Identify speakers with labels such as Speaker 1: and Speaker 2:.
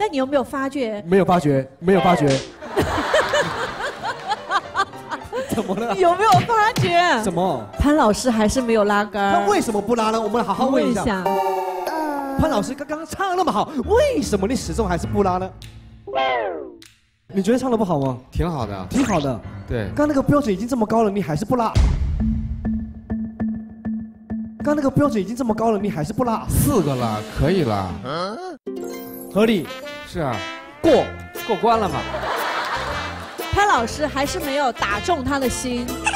Speaker 1: 你有没有发觉？
Speaker 2: 没有发觉，没有发觉。怎么了？
Speaker 1: 有没有发觉？
Speaker 2: 什么？
Speaker 1: 潘老师还是没有拉杆。
Speaker 2: 那为什么不拉呢？我们好好问一下。潘老师刚刚唱那么好，为什么你始终还是不拉呢？你觉得唱的不好吗？
Speaker 3: 挺好的，
Speaker 2: 挺好的。
Speaker 3: 对。
Speaker 2: 刚那个标准已经这么高了，你还是不拉？刚那个标准已经这么高了，你还是不拉
Speaker 3: ？4个了，可以了。
Speaker 2: 合理。
Speaker 3: 是啊，
Speaker 2: 过关了嘛？
Speaker 1: 潘老师还是没有打中他的心。